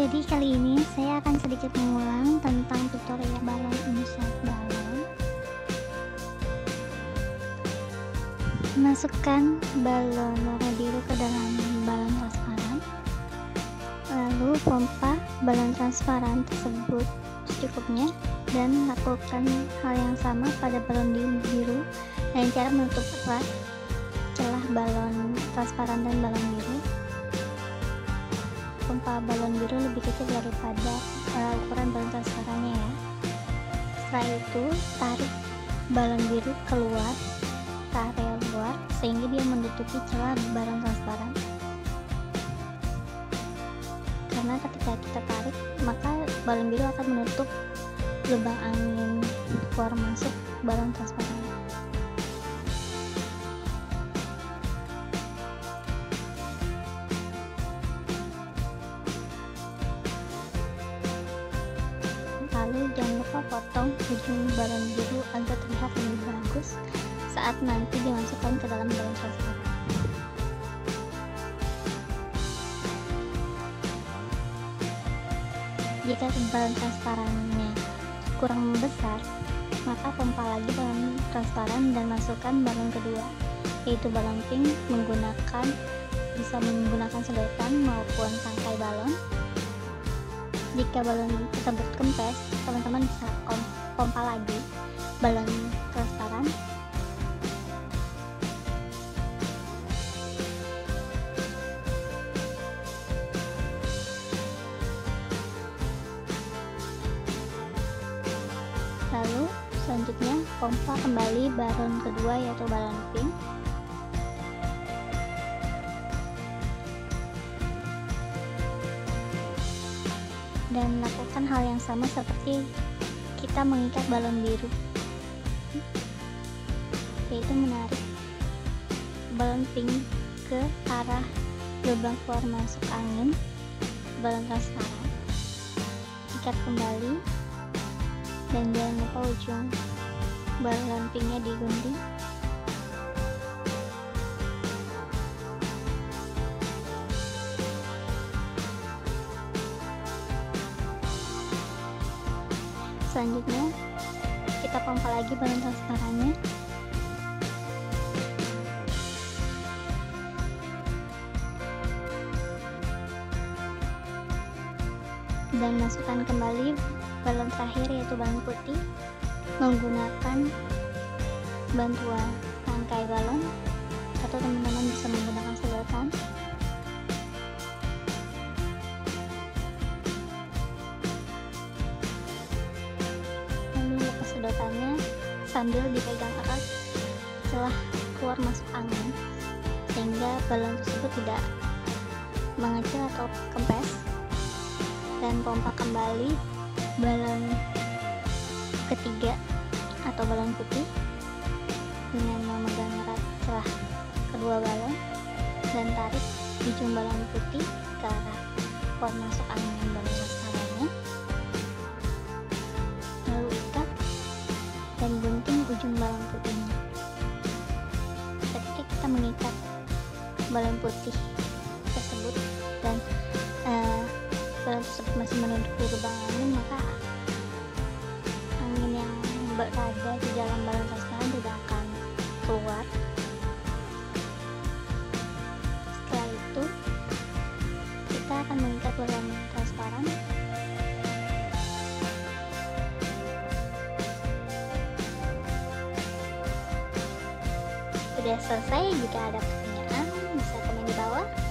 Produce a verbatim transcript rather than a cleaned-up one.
Jadi kali ini saya akan sedikit mengulang tentang tutorial balon insert balon. Masukkan balon warna biru ke dalam balon transparan, lalu pompa balon transparan tersebut secukupnya dan lakukan hal yang sama pada balon biru dengan cara menutup erat celah balon transparan dan balon biru. Pompa balon biru lebih kecil daripada uh, ukuran balon transparannya ya. Setelah itu tarik balon biru keluar ke area luar sehingga dia menutupi celah balon transparan. Karena ketika kita tarik maka balon biru akan menutup lubang angin keluar masuk balon transparan. Lalu jangan lupa potong ujung balon biru agar terlihat lebih bagus saat nanti dimasukkan ke dalam balon transparan. Jika balon transparannya kurang besar, maka pompa lagi balon transparan dan masukkan balon kedua, yaitu balon pink, menggunakan bisa menggunakan sedotan maupun tangkai balon. Jika balon tersebut kempes, teman-teman bisa pompa lagi balon transparan. Lalu selanjutnya pompa kembali balon kedua yaitu balon pink. Dan lakukan hal yang sama seperti kita mengikat balon biru, yaitu menarik balon pink ke arah lubang keluar masuk angin balon transparan, ikat kembali dan jangan lupa ujung balon pinknya digunting. Selanjutnya kita pompa lagi balon transparannya. Dan masukkan kembali balon terakhir yaitu balon putih menggunakan bantuan tangkai balon atau teman-teman bisa menggunakan sedotan. Sedotannya sambil dipegang erat celah keluar masuk angin sehingga balon tersebut tidak mengecil atau kempes, dan pompa kembali balon ketiga atau balon putih dengan memegang erat celah kedua balon dan tarik ujung balon putih ke arah keluar masuk angin balon transparannya, lalu ikat dan gunting ujung balon putihnya. Ketika kita mengikat balon putih tersebut dan uh, balon tersebut masih menutupi lubang angin, maka angin yang berada di dalam balon transparan tidak akan keluar. Setelah itu kita akan mengikat balon transparan. Sudah selesai. Jika ada pertanyaan bisa komen di bawah.